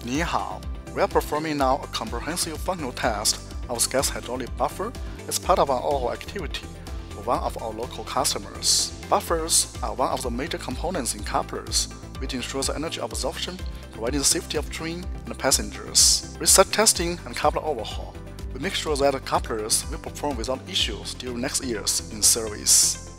你好, we are performing now a comprehensive functional test of gas hydraulic buffer as part of our overhaul activity for one of our local customers. Buffers are one of the major components in couplers, which ensures energy absorption, providing the safety of train and passengers. With such testing and coupler overhaul, we make sure that the couplers will perform without issues during next years in service.